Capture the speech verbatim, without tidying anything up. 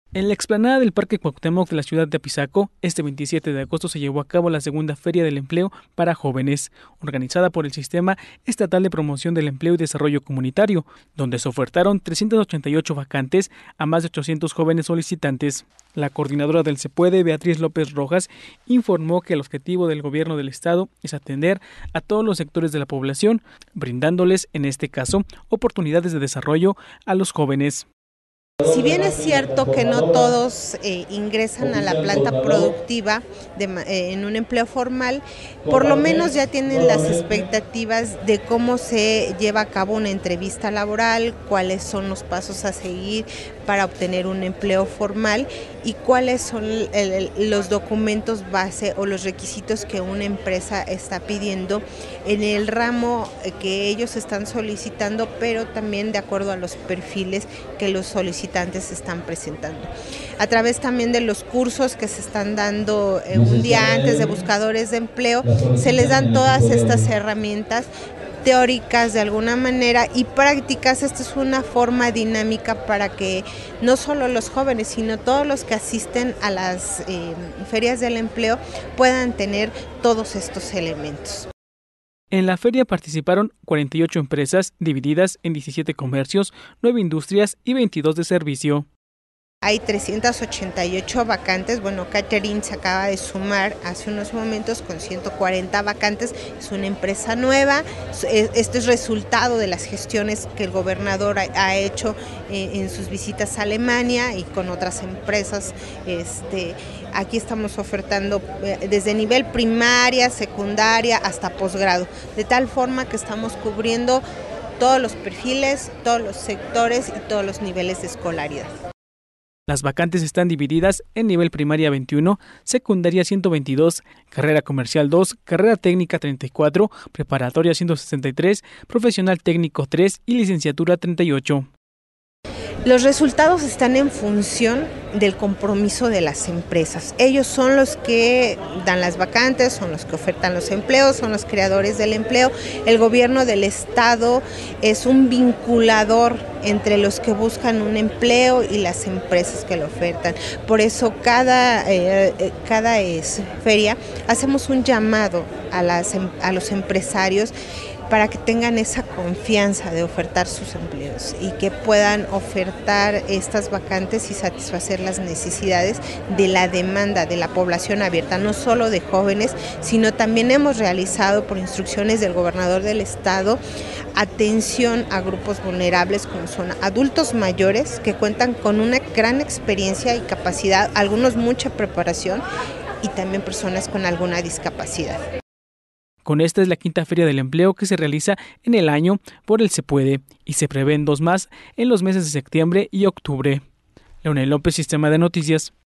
En la explanada del Parque Cuauhtémoc de la ciudad de Apizaco, este veintisiete de agosto se llevó a cabo la segunda Feria del Empleo para Jóvenes, organizada por el Sistema Estatal de Promoción del Empleo y Desarrollo Comunitario, donde se ofertaron trescientas ochenta y ocho vacantes a más de ochocientos jóvenes solicitantes. La coordinadora del Se Puede, Beatriz López Rojas, informó que el objetivo del gobierno del estado es atender a todos los sectores de la población, brindándoles, en este caso, oportunidades de desarrollo a los jóvenes. Si bien es cierto que no todos eh, ingresan a la planta productiva de, eh, en un empleo formal, por lo menos ya tienen las expectativas de cómo se lleva a cabo una entrevista laboral, cuáles son los pasos a seguir para obtener un empleo formal y cuáles son el, el, los documentos base o los requisitos que una empresa está pidiendo en el ramo que ellos están solicitando, pero también de acuerdo a los perfiles que los solicitantes se están presentando. A través también de los cursos que se están dando eh, un día antes de buscadores de empleo, se les dan todas estas herramientas teóricas de alguna manera y prácticas. Esta es una forma dinámica para que no solo los jóvenes, sino todos los que asisten a las eh, ferias del empleo puedan tener todos estos elementos. En la feria participaron cuarenta y ocho empresas divididas en diecisiete comercios, nueve industrias y veintidós de servicio. Hay trescientas ochenta y ocho vacantes, bueno, Catering se acaba de sumar hace unos momentos con ciento cuarenta vacantes, es una empresa nueva, esto es resultado de las gestiones que el gobernador ha hecho en sus visitas a Alemania y con otras empresas. Este, aquí estamos ofertando desde nivel primaria, secundaria hasta posgrado, de tal forma que estamos cubriendo todos los perfiles, todos los sectores y todos los niveles de escolaridad. Las vacantes están divididas en nivel primaria veintiuno, secundaria ciento veintidós, carrera comercial dos, carrera técnica treinta y cuatro, preparatoria ciento sesenta y tres, profesional técnico tres y licenciatura treinta y ocho. Los resultados están en función del compromiso de las empresas. Ellos son los que dan las vacantes, son los que ofertan los empleos, son los creadores del empleo. El gobierno del estado es un vinculador entre los que buscan un empleo y las empresas que lo ofertan. Por eso cada, eh, cada es, feria hacemos un llamado a, las, a los empresarios para que tengan esa confianza de ofertar sus empleos y que puedan ofertar estas vacantes y satisfacer las necesidades de la demanda de la población abierta, no solo de jóvenes, sino también hemos realizado por instrucciones del gobernador del estado atención a grupos vulnerables como son adultos mayores que cuentan con una gran experiencia y capacidad, algunos mucha preparación y también personas con alguna discapacidad. Con esta es la quinta Feria del Empleo que se realiza en el año por el Se Puede y se prevén dos más en los meses de septiembre y octubre. Leonel López, Sistema de Noticias.